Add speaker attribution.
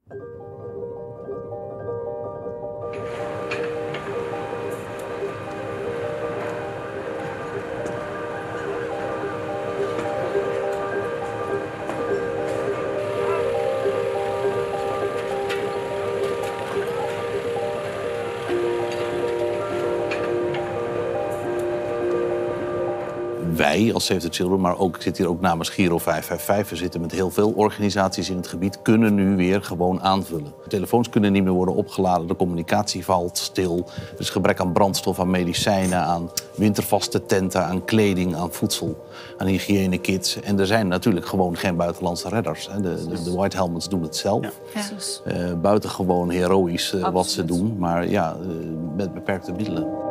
Speaker 1: Wij als Save the Children, maar ik zit hier ook namens Giro 555... we zitten met heel veel organisaties in het gebied... kunnen nu weer gewoon aanvullen. De telefoons kunnen niet meer worden opgeladen, de communicatie valt stil. Er is gebrek aan brandstof, aan medicijnen, aan wintervaste tenten... aan kleding, aan voedsel, aan hygiënekits. En er zijn natuurlijk gewoon geen buitenlandse redders. De White Helmets doen het zelf. Ja. Buitengewoon heroïs wat ze doen, maar ja, met beperkte middelen.